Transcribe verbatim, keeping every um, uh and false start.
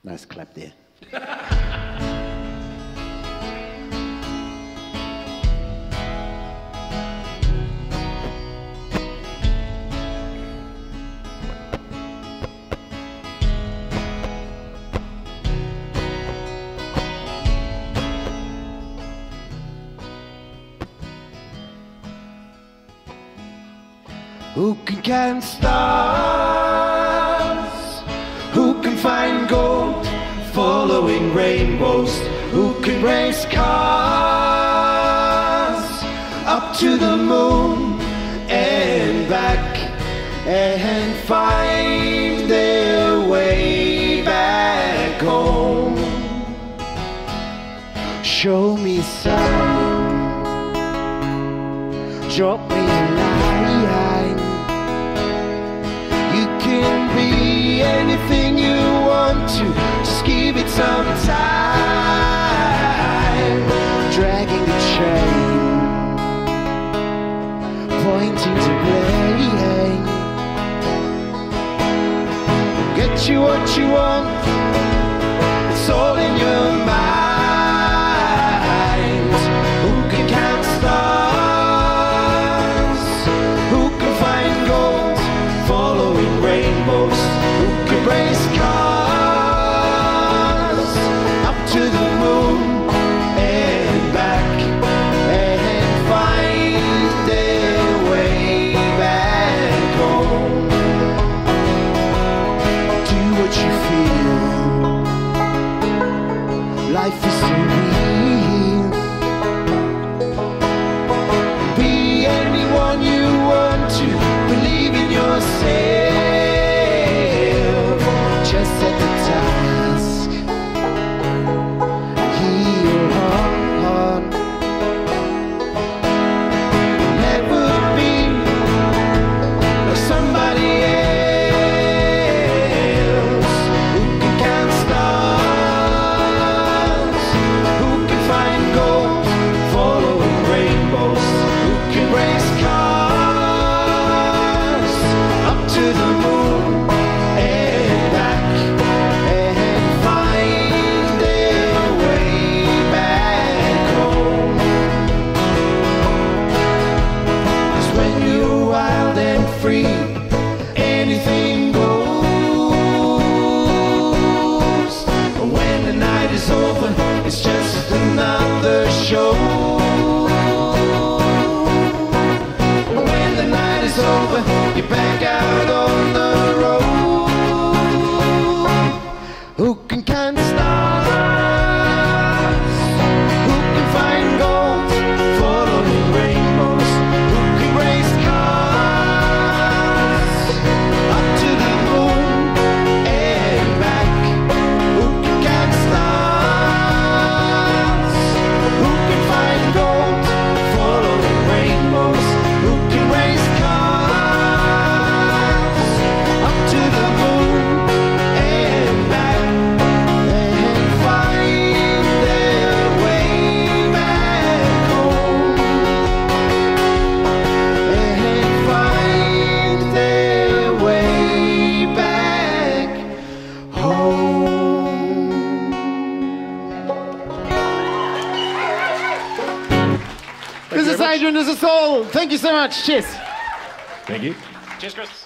Nice clap there. Who can count stars? Who can find gold following rainbows? Who can race cars up to the moon and back and find their way back home? Show me some, drop me a line. You can be anything you want to, just give it some time. Dragging the chain, pointing to blame. Get you what you want, it's all in your mind. Who can count stars? Who can find gold following rainbows? Who can race cars up to the moon and back and find their way back home? Do what you feel, life is so real. Be anyone you want to, believe in yourself. Just set the task, hear your heart. Never be like somebody else. Who can count stars? Who can find gold following rainbows? Who can race cars up to the moon and back and find their way back home? 'Cause when you're wild and free, anything goes. But when the night is over, it's just another show. When the night is over, you're back out on the road. Who can count stars? Who can find gold following rainbows? Who can race cars up to the moon and back? Who can count stars? Who can find gold following rainbows? Who can race cars up to the moon and back and find their way back home? And find their way back home. This is Adrian, this is Saul. Thank you so much. Cheers. Thank you. Cheers, Chris.